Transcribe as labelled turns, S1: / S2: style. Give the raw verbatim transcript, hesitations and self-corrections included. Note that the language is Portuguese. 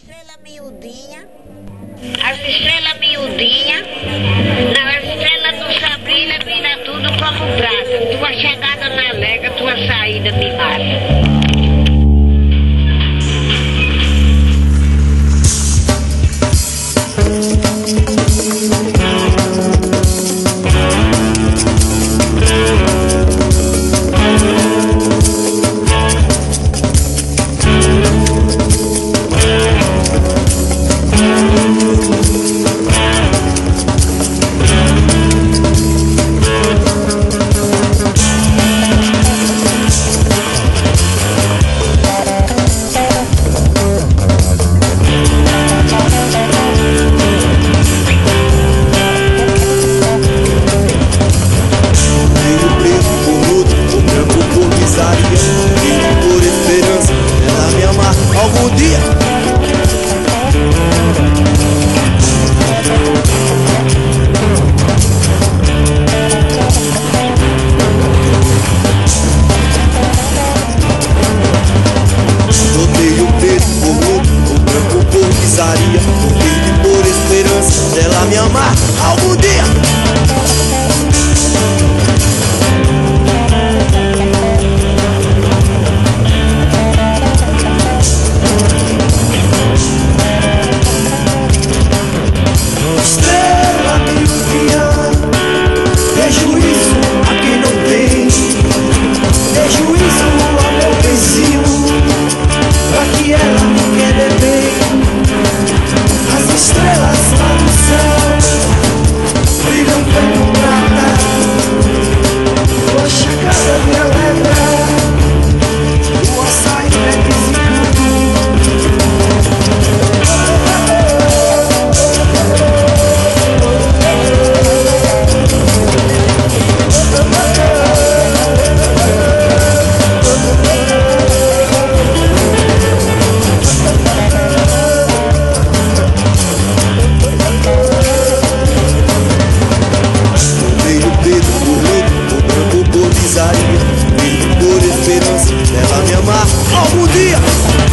S1: Estrela miudinha, as estrelas miudinhas, não, as estrelas do céu brilha, brilha tudo como prata. Tua chegada me alega, tua saída me mata.
S2: Algum dia rodeio preto por louco, o branco por pisaria, por verde por esperança dela me amar algum dia. Por esperança, ela me amar algum dia.